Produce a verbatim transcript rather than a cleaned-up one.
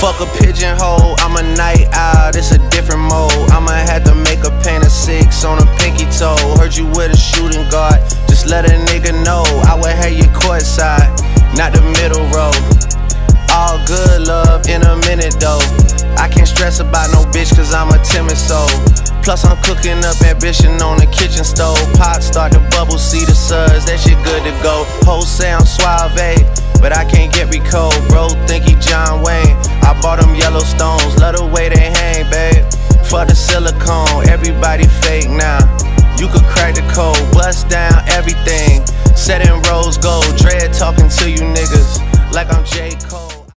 Fuck a pigeonhole, I'm a night owl, it's a different mode. I'ma have to make a paint of six on a pinky toe. Heard you with a shooting guard, just let a nigga know. I would have you courtside, not the middle row. All good love in a minute though. I can't stress about no bitch cause I'm a timid soul. Plus I'm cooking up ambition on the kitchen stove. Pot start to bubble, see the suds, that shit good to go. Hoes say I'm suave, but I can't get me cold. Bro think he John Wayne, I bought them Yellowstones. Love the way they hang, babe. For the silicone, everybody fake now. You could crack the code, bust down everything. Set in rose gold, dread talking to you niggas like I'm J. Cole.